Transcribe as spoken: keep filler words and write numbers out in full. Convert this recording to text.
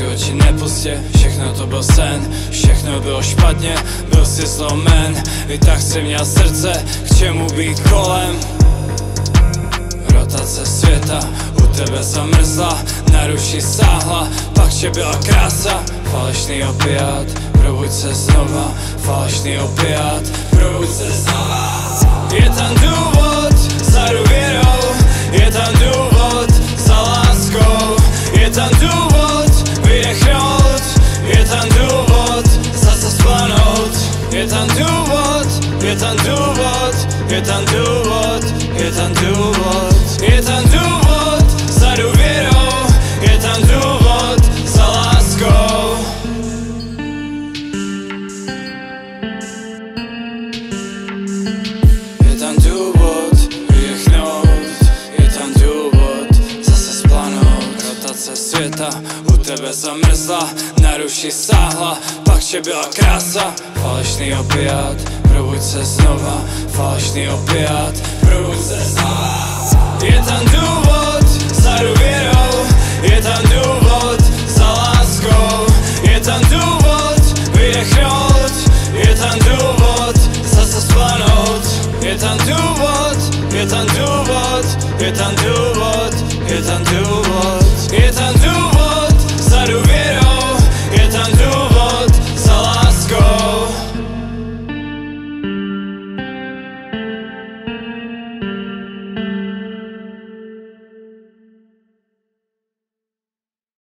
oči nepustě, všechno to byl sen, všechno bylo špatně, byl si zlomen. I tak si měl srdce, k čemu být kolem. Rotace světa u tebe zamrzla, naruší sáhla, pak tě byla krása. Falešný opiát, probuď se znova, falešný opiát, probuď se znova. Je tam důvod za důvěrou, je tam důvod za láskou, je tam důvod vydechnout, je tam důvod zase splanout. Je tam důvod, je tam důvod, je tam důvod, je tam důvod. Je tam důvod za důvěrou, je tam důvod za láskou. Je tam důvod vydechnout, je tam důvod zase splanout. Rotace světa u tebe zamrzla, naruší sáhla, pak tě byla krása. Falešný opiát, probuď se znova, falešný opiát, probuď se znova. Je tam důvod za důvěrou, je tam důvod za láskou, je tam důvod vydechnout, je tam důvod zase splanout. Je tam důvod, je tam důvod, je tam důvod.